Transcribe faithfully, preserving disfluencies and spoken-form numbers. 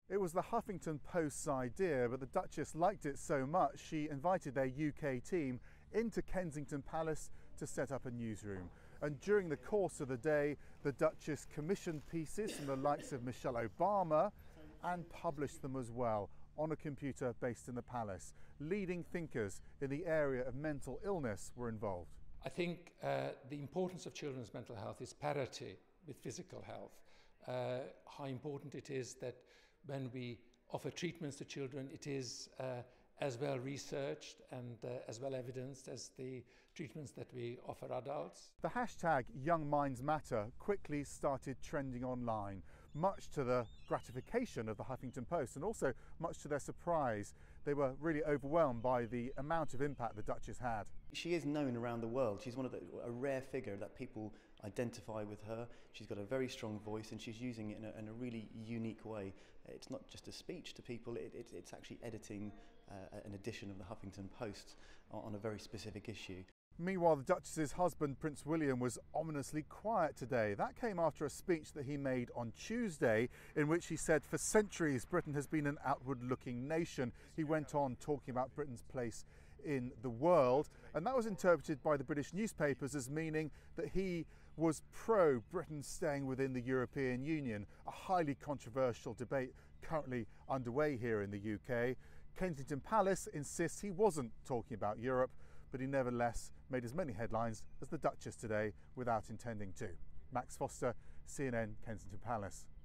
It was the Huffington Post's idea, but the Duchess liked it so much she invited their U K team into Kensington Palace to set up a newsroom. And during the course of the day, the Duchess commissioned pieces from the likes of Michelle Obama and published them as well on a computer based in the palace. Leading thinkers in the area of mental illness were involved. I think uh, the importance of children's mental health is parity with physical health. Uh, how important it is that when we offer treatments to children, it is uh, as well researched and uh, as well evidenced as the treatments that we offer adults. The hashtag Young Minds Matter quickly started trending online, much to the gratification of the Huffington Post and also much to their surprise. They were really overwhelmed by the amount of impact the Duchess had. She is known around the world. She's one of the, a rare figure that people identify with her. She's got a very strong voice and she's using it in a, in a really unique way. It's not just a speech to people, it, it, it's actually editing uh, an edition of the Huffington Post on a very specific issue. Meanwhile, the Duchess's husband, Prince William, was ominously quiet today. That came after a speech that he made on Tuesday in which he said for centuries Britain has been an outward-looking nation. He went on talking about Britain's place in the world, and that was interpreted by the British newspapers as meaning that he was pro Britain staying within the European Union, a highly controversial debate currently underway here in the U K. Kensington Palace insists he wasn't talking about Europe, but he nevertheless made as many headlines as the Duchess today without intending to. Max Foster, C N N, Kensington Palace.